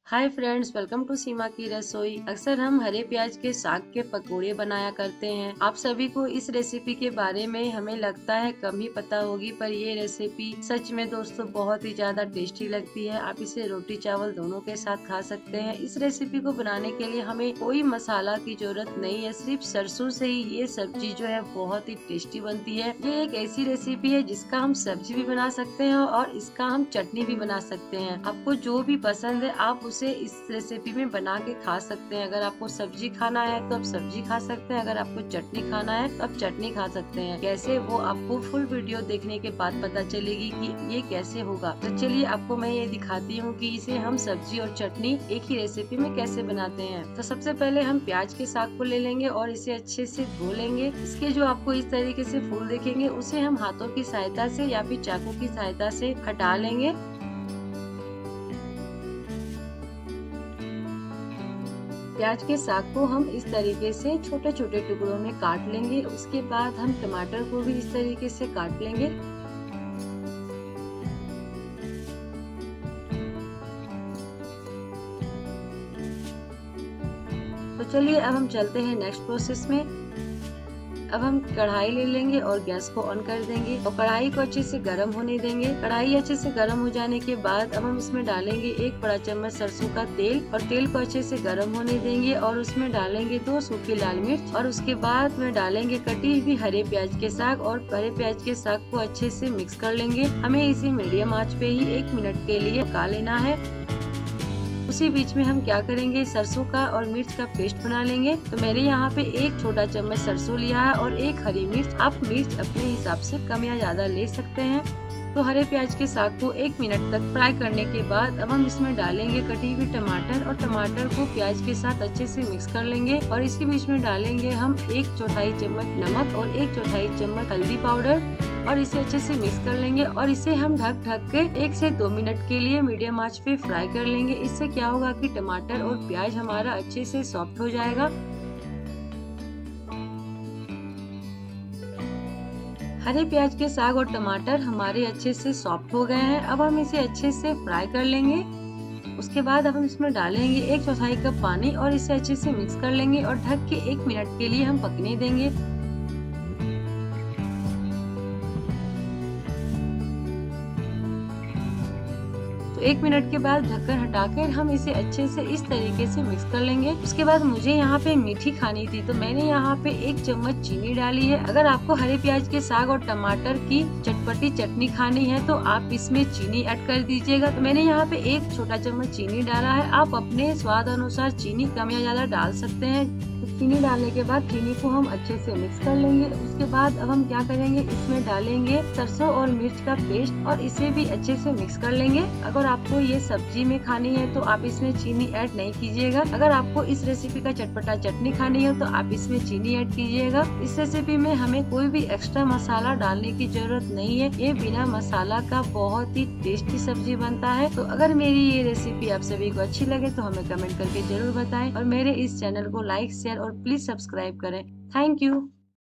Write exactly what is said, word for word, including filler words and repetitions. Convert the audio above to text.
Hi friends, welcome to Seema की रसोई। अक्सर हम हरे प्याज के साग के पकोड़े बनाया करते हैं। आप सभी को इस रेसिपी के बारे में हमें लगता है कम ही पता होगी, पर ये रेसिपी सच में दोस्तों बहुत ही ज्यादा टेस्टी लगती है। आप इसे रोटी चावल दोनों के साथ खा सकते हैं। इस रेसिपी को बनाने के लिए हमें कोई मसाला की जरूरत नहीं है, सिर्फ सरसों से ही ये सब्जी जो है बहुत ही टेस्टी बनती है। ये एक ऐसी रेसिपी है जिसका हम सब्जी भी बना सकते हैं और इसका हम चटनी भी बना सकते हैं। आपको जो भी पसंद है आप उसे इस रेसिपी में बना के खा सकते हैं। अगर आपको सब्जी खाना है तो आप सब्जी खा सकते हैं, अगर आपको चटनी खाना है तो आप चटनी खा सकते हैं। कैसे, वो आपको फुल वीडियो देखने के बाद पता चलेगी कि ये कैसे होगा। तो चलिए आपको मैं ये दिखाती हूँ कि इसे हम सब्जी और चटनी एक ही रेसिपी में कैसे बनाते हैं। तो सबसे पहले हम प्याज के साग को ले लेंगे और इसे अच्छे से धो लेंगे। इसके जो आपको इस तरीके से फूल दिखेंगे उसे हम हाथों की सहायता से या फिर चाकू की सहायता से हटा लेंगे। प्याज के साग को हम इस तरीके से छोटे छोटे टुकड़ों में काट लेंगे। उसके बाद हम टमाटर को भी इस तरीके से काट लेंगे। तो चलिए अब हम चलते हैं नेक्स्ट प्रोसेस में। अब हम कढ़ाई ले लेंगे और गैस को ऑन कर देंगे और कढ़ाई को अच्छे से गर्म होने देंगे। कढ़ाई अच्छे से गर्म हो जाने के बाद अब हम इसमें डालेंगे एक बड़ा चम्मच सरसों का तेल और तेल को अच्छे से गर्म होने देंगे और उसमें डालेंगे दो सूखी लाल मिर्च और उसके बाद में डालेंगे कटी हुई हरे प्याज के साग और हरे प्याज के साग को अच्छे से मिक्स कर लेंगे। हमें इसे मीडियम आंच पे ही एक मिनट के लिए पका लेना है। उसी बीच में हम क्या करेंगे, सरसों का और मिर्च का पेस्ट बना लेंगे। तो मैंने यहाँ पे एक छोटा चम्मच सरसों लिया है और एक हरी मिर्च। आप मिर्च अपने हिसाब से कम या ज्यादा ले सकते हैं। तो हरे प्याज के साग को एक मिनट तक फ्राई करने के बाद अब हम इसमें डालेंगे कटी हुई टमाटर और टमाटर को प्याज के साथ अच्छे से मिक्स कर लेंगे और इसी बीच में डालेंगे हम एक चौथाई चम्मच नमक और एक चौथाई चम्मच हल्दी पाउडर और इसे अच्छे से मिक्स कर लेंगे और इसे हम ढक ढक के एक से दो मिनट के लिए मीडियम आंच पे फ्राई कर लेंगे। इससे क्या होगा कि टमाटर और प्याज हमारा अच्छे से सॉफ्ट हो जाएगा। हरे प्याज के साग और टमाटर हमारे अच्छे से सॉफ्ट हो गए हैं। अब हम इसे अच्छे से फ्राई कर लेंगे। उसके बाद अब हम इसमें डालेंगे एक चौथाई कप पानी और इसे अच्छे से मिक्स कर लेंगे और ढक के एक मिनट के लिए हम पकने देंगे। तो एक मिनट के बाद ढक्कन हटाकर हम इसे अच्छे से इस तरीके से मिक्स कर लेंगे। उसके बाद मुझे यहाँ पे मीठी खानी थी तो मैंने यहाँ पे एक चम्मच चीनी डाली है। अगर आपको हरे प्याज के साग और टमाटर की चटपटी चटनी खानी है तो आप इसमें चीनी ऐड कर दीजिएगा। तो मैंने यहाँ पे एक छोटा चम्मच चीनी डाला है। आप अपने स्वाद अनुसार चीनी कम या ज्यादा डाल सकते हैं। तो चीनी डालने के बाद चीनी को हम अच्छे से मिक्स कर लेंगे। उसके बाद अब हम क्या करेंगे, इसमें डालेंगे सरसों और मिर्च का पेस्ट और इसे भी अच्छे से मिक्स कर लेंगे। अगर आपको ये सब्जी में खानी है तो आप इसमें चीनी ऐड नहीं कीजिएगा। अगर आपको इस रेसिपी का चटपटा चटनी खानी है तो आप इसमें चीनी ऐड कीजिएगा। इस रेसिपी में हमें कोई भी एक्स्ट्रा मसाला डालने की जरूरत नहीं है। ये बिना मसाला का बहुत ही टेस्टी सब्जी बनता है। तो अगर मेरी ये रेसिपी आप सभी को अच्छी लगे तो हमें कमेंट करके जरूर बताएं और मेरे इस चैनल को लाइक शेयर और प्लीज सब्सक्राइब करें। Thank you.